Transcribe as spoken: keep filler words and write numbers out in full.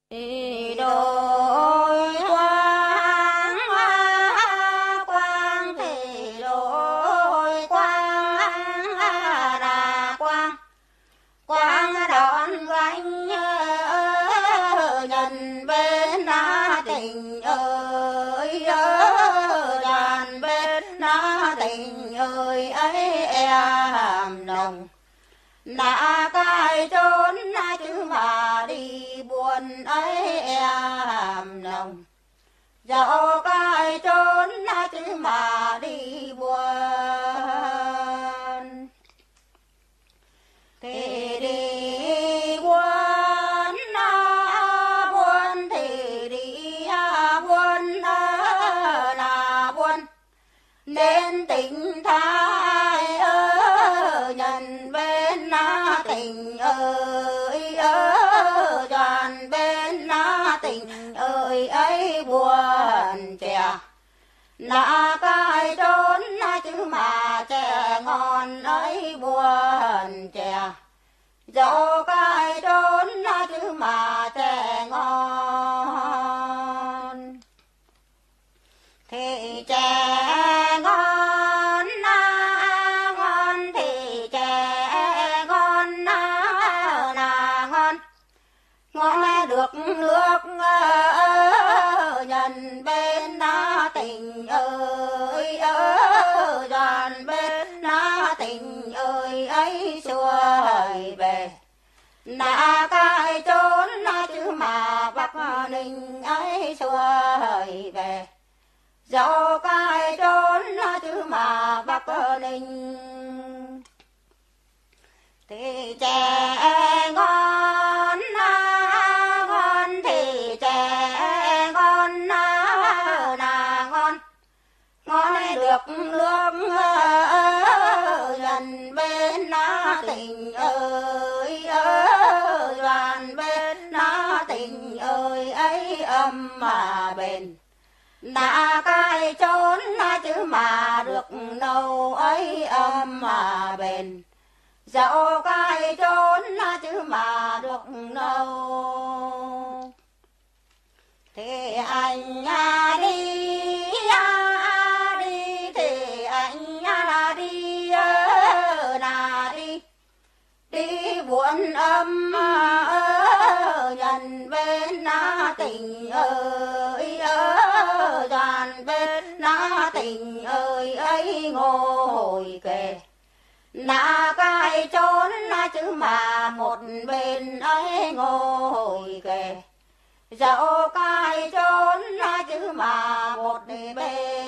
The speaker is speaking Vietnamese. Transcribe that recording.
Đi đôi quang quang thì đôi quang là quang quang đón gánh nhân bên na tình ơi đàn bên na tình ơi ấy em nồng nạ cái trốn na chứ mà đi buồn ấy em nồng dẫu cái trốn na chứ mà đi buồn thì đi buồn na buồn thì đi buồn là buồn nên tình thái ơi nhân bên na tình ơi ơi đoàn bên na tình ơi ấy buồn trẻ nạ cái trốn na chứ mà trẻ ngon ấy buồn trẻ dẫu cái trốn na chứ mà trẻ ngon thì trẻ ngon na ngon thì trẻ ngon na là ngon ngon được nước nhân bên na tình ơi ơi đoàn bên na tình ơi ấy xuôi về nạ cái trốn na chứ mà Bắc Ninh ấy xuôi về dẫu cái trốn na chứ mà Bắc Ninh thì trẻ ngon na ngon thì trẻ ngon na là ngon ngon được nước nhân bên na tình ơi ơi đoàn bên na tình ơi ấy âm mà bền nạ cái trốn na chứ mà được đâu ấy âm mà bền dẫu cái trốn na chứ mà được đâu thì anh à đi à đi thì anh à là đi là đi đi buồn âm nhân bên na tình ơi ơi đoàn bên na tình ơi ấy ngồi kề nạ cái trốn na chứ mà một bên ấy ngồi kề dẫu cái trốn na chứ mà một bên